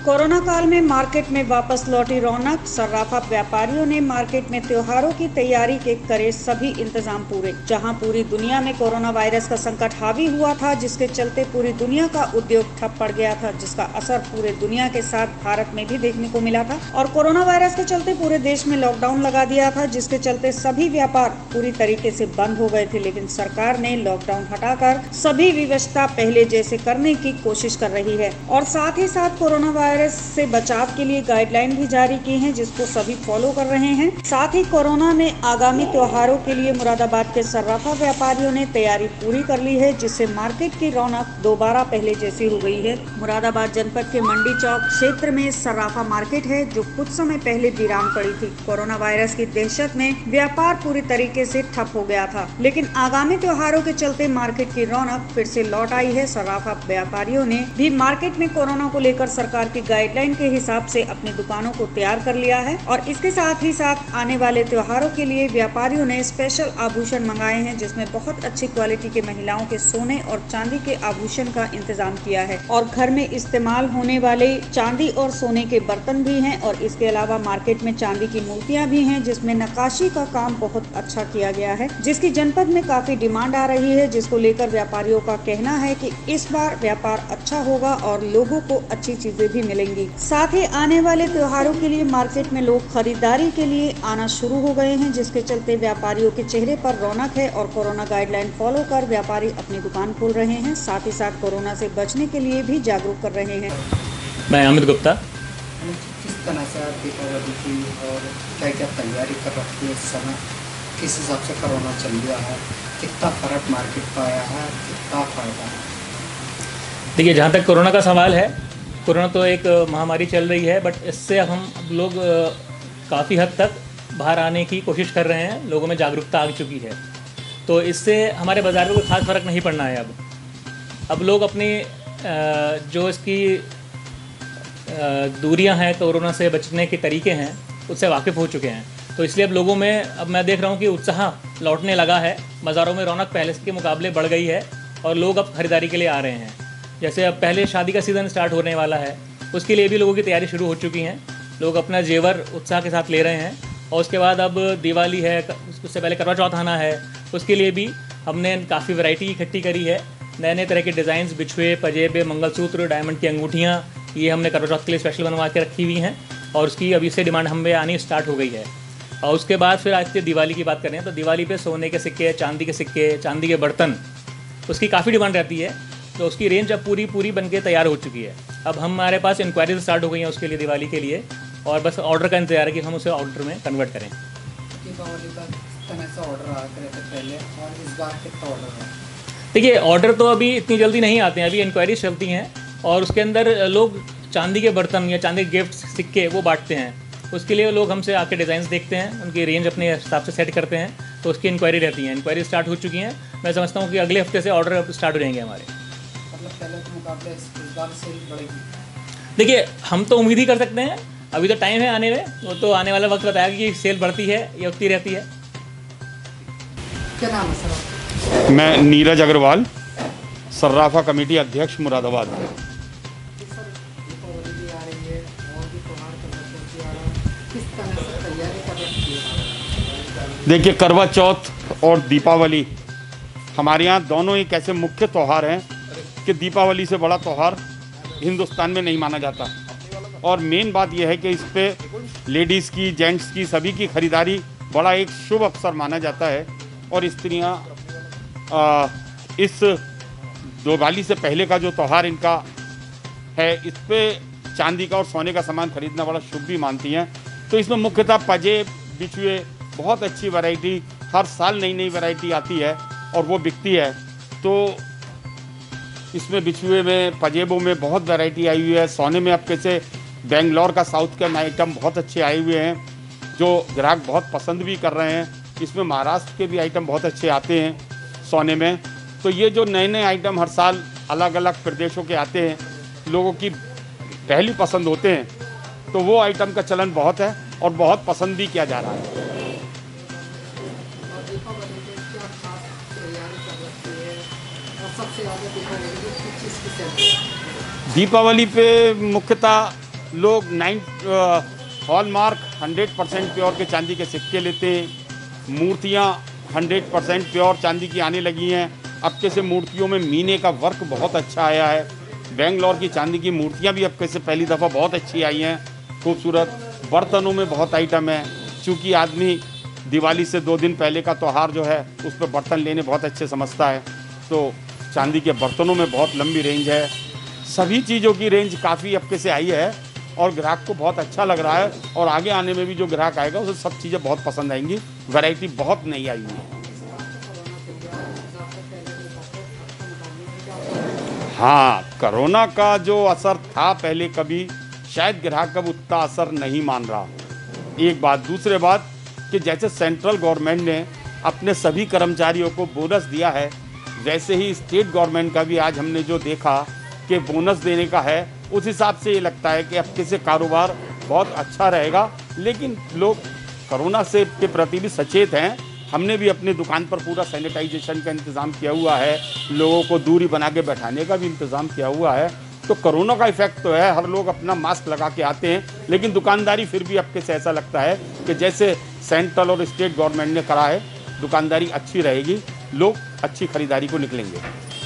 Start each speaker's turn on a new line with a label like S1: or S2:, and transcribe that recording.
S1: Corona काल में market में वापस लौटी रौनक। सर्राफा व्यापारियों ने मार्केट में त्योहारों की तैयारी के करे सभी इंतजाम पूरे। जहां पूरी दुनिया में कोरोना वायरस का संकट हावी हुआ था, जिसके चलते पूरी दुनिया का उद्योग ठप पड़ गया था, जिसका असर पूरे दुनिया के साथ भारत में भी देखने को मिला था। और कोरोना वायरस के चलते पूरे देश में लॉकडाउन लगा दिया था, जिसके चलते सभी व्यापार पूरी तरीके से बंद हो गए थे। लेकिन सरकार ने लॉकडाउन हटाकर सभी व्यवस्था पहले जैसे करने की कोशिश कर रही है और साथ ही साथ कोरोना वायरस से बचाव के लिए गाइडलाइन भी जारी की हैं, जिसको सभी फॉलो कर रहे हैं। साथ ही कोरोना में आगामी त्योहारों के लिए मुरादाबाद के सर्राफा व्यापारियों ने तैयारी पूरी कर ली है, जिससे मार्केट की रौनक दोबारा पहले जैसी हो गई है। मुरादाबाद जनपद के मंडी चौक क्षेत्र में सर्राफा मार्केट है, जो कुछ समय पहले वीरान पड़ी थी। कोरोना वायरस की दहशत में व्यापार पूरी तरीके से ठप हो गया था, लेकिन आगामी त्योहारों के चलते मार्केट की रौनक फिर से लौट आई है। सर्राफा व्यापारियों ने भी मार्केट में कोरोना को लेकर सरकार की गाइडलाइन के हिसाब से अपनी दुकानों को तैयार कर लिया है और इसके साथ ही साथ आने वाले त्योहारों के लिए व्यापारियों ने स्पेशल आभूषण मंगाए हैं, जिसमें बहुत अच्छी क्वालिटी के महिलाओं के सोने और चांदी के आभूषण का इंतजाम किया है और घर में इस्तेमाल होने वाले चांदी और सोने के बर्तन भी हैं और इसके अलावा मार्केट में चांदी की मूर्तियां भी हैं, जिसमें नक्काशी का काम बहुत अच्छा किया गया है, जिसकी जनपद में काफी डिमांड आ रही है, जिसको लेकर व्यापारियों का कहना है कि इस बार व्यापार अच्छा होगा और लोगों को अच्छी चीजें भी मिलेंगी। साथ ही आने वाले त्योहारों के लिए मार्केट में लोग खरीदारी के लिए आना शुरू हो गए हैं, जिसके चलते व्यापारियों के चेहरे पर रौनक है और कोरोना गाइडलाइन फॉलो कर व्यापारी अपनी दुकान खोल रहे हैं। साथ ही साथ कोरोना से बचने के लिए भी जागरूक कर रहे हैं।
S2: मैं अमित गुप्ता।
S3: किस तरह से आप दीपावली की और क्या क्या तैयारी कर रखी है इस समय, किस हिसाब से कोरोना चल गया है, कितना फर्क मार्केट का आया है, कितना फायदा है?
S2: देखिए, जहाँ तक कोरोना का सवाल है, कोरोना तो एक महामारी चल रही है, बट इससे हम लोग काफ़ी हद तक बाहर आने की कोशिश कर रहे हैं। लोगों में जागरूकता आ चुकी है, तो इससे हमारे बाज़ार में कोई ख़ास फ़र्क नहीं पड़ना है। अब लोग अपनी जो इसकी दूरियां हैं, कोरोना से बचने के तरीके हैं, उससे वाकिफ़ हो चुके हैं। तो इसलिए अब लोगों में, अब मैं देख रहा हूँ कि उत्साह लौटने लगा है। बाज़ारों में रौनक पहले के मुकाबले बढ़ गई है और लोग अब ख़रीदारी के लिए आ रहे हैं। जैसे अब पहले शादी का सीज़न स्टार्ट होने वाला है, उसके लिए भी लोगों की तैयारी शुरू हो चुकी हैं। लोग अपना जेवर उत्साह के साथ ले रहे हैं और उसके बाद अब दिवाली है, उससे पहले करवा चौथ आना है, उसके लिए भी हमने काफ़ी वैरायटी इकट्ठी करी है। नए नए तरह के डिज़ाइंस, बिछुए, पजेबे, मंगलसूत्र, डायमंड की अंगूठियाँ, ये हमने करवा चौथ के लिए स्पेशल बनवा के रखी हुई हैं और उसकी अभी से डिमांड हमें आनी स्टार्ट हो गई है। और उसके बाद फिर आज से दिवाली की बात करें तो दिवाली पे सोने के सिक्के, चांदी के सिक्के, चांदी के बर्तन, उसकी काफ़ी डिमांड रहती है। तो उसकी रेंज अब पूरी बन के तैयार हो चुकी है। अब हमारे पास इंक्वायरीज स्टार्ट हो गई हैं उसके लिए, दिवाली के लिए, और बस ऑर्डर का इंतजार है कि हम उसे ऑर्डर में कन्वर्ट करें।
S3: दीपावली का किस तरह से ऑर्डर आया करे थे पहले और इस बार कितना ऑर्डर है?
S2: देखिए, ऑर्डर तो अभी इतनी जल्दी नहीं आते हैं, अभी इंक्वायरीज चलती हैं और उसके अंदर लोग चांदी के बर्तन या चांदी के गिफ्ट, सिक्के वो बांटते हैं। उसके लिए लोग हमसे आके डिज़ाइंस देखते हैं, उनकी रेंज अपने हिसाब से सेट करते हैं, तो उसकी इंक्वायरी रहती है। इंक्वायरी स्टार्ट हो चुकी हैं। मैं समझता हूँ कि अगले हफ्ते से ऑर्डर स्टार्ट हो जाएंगे हमारे।
S3: मतलब पहले के मुकाबले इस बार सेल बढ़ेगी?
S2: देखिए, हम तो उम्मीद ही कर सकते हैं, अभी तो टाइम है आने में, वो तो आने वाला वक्त बताएगा कि सेल बढ़ती है या उतनी रहती है।
S3: क्या नाम है सर?
S4: मैं नीरज अग्रवाल, सर्राफा कमेटी अध्यक्ष मुरादाबाद।
S3: दीपावली भी आ रही है और भी त्योहार का आ रहा है, किस तरह से तैयारी कर रखी है?
S4: देखिए, करवा चौथ और दीपावली हमारे यहाँ दोनों एक ऐसे मुख्य त्यौहार हैं कि दीपावली से बड़ा त्यौहार हिंदुस्तान में नहीं माना जाता। और मेन बात यह है कि इस पे लेडीज़ की, जेंट्स की, सभी की खरीदारी बड़ा एक शुभ अवसर माना जाता है। और स्त्रियाँ इस दिवाली से पहले का जो त्यौहार इनका है, इस पर चांदी का और सोने का सामान खरीदना बड़ा शुभ भी मानती हैं। तो इसमें मुख्यतः पजेब, बिछुए, बहुत अच्छी वैरायटी, हर साल नई नई वैरायटी आती है और वो बिकती है। तो इसमें बिछुए में, पजेबों में बहुत वैरायटी आई हुई है। सोने में अब कैसे बेंगलोर का साउथ के आइटम बहुत अच्छे आए हुए हैं, जो ग्राहक बहुत पसंद भी कर रहे हैं। इसमें महाराष्ट्र के भी आइटम बहुत अच्छे आते हैं सोने में। तो ये जो नए नए आइटम हर साल अलग अलग प्रदेशों के आते हैं, लोगों की पहली पसंद होते हैं, तो वो आइटम का चलन बहुत है और बहुत पसंद भी किया जा रहा है।
S3: सबसे ज़्यादा दीपावली की किस चीज़ की सेल?
S4: दीपावली पे मुख्यतः लोग हॉलमार्क 100% प्योर के चांदी के सिक्के लेते हैं। मूर्तियाँ 100% प्योर चांदी की आने लगी हैं। अब के से मूर्तियों में मीने का वर्क बहुत अच्छा आया है। बेंगलोर की चांदी की मूर्तियाँ भी अब के से पहली दफ़ा बहुत अच्छी आई हैं, खूबसूरत। बर्तनों में बहुत आइटम है, चूँकि आदमी दिवाली से 2 दिन पहले का त्यौहार जो है उस पर बर्तन लेने बहुत अच्छे समझता है, तो चांदी के बर्तनों में बहुत लंबी रेंज है। सभी चीज़ों की रेंज काफ़ी अब के से आई है और ग्राहक को बहुत अच्छा लग रहा है, और आगे आने में भी जो ग्राहक आएगा उसे सब चीज़ें बहुत पसंद आएंगी। वैरायटी बहुत नई आई हुई है। हाँ, कोरोना का जो असर था पहले, कभी शायद ग्राहक अब उतना असर नहीं मान रहा। एक बात, दूसरे बात कि जैसे सेंट्रल गवर्नमेंट ने अपने सभी कर्मचारियों को बोनस दिया है, वैसे ही स्टेट गवर्नमेंट का भी आज हमने जो देखा कि बोनस देने का है, उस हिसाब से ये लगता है कि अब किसी कारोबार बहुत अच्छा रहेगा। लेकिन लोग कोरोना से के प्रति भी सचेत हैं। हमने भी अपनी दुकान पर पूरा सैनिटाइजेशन का इंतज़ाम किया हुआ है, लोगों को दूरी बना के बैठाने का भी इंतज़ाम किया हुआ है। तो कोरोना का इफेक्ट तो है, हर लोग अपना मास्क लगा के आते हैं, लेकिन दुकानदारी फिर भी अब से ऐसा लगता है कि जैसे सेंट्रल और स्टेट गवर्नमेंट ने करा है, दुकानदारी अच्छी रहेगी, लोग अच्छी खरीदारी को निकलेंगे।